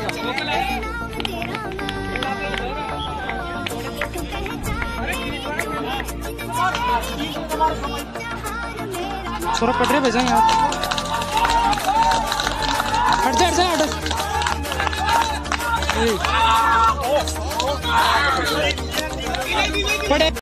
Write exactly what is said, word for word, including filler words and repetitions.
छोरा पट रहे भेजा यहाँ। हट जा हट जा हट। पड़े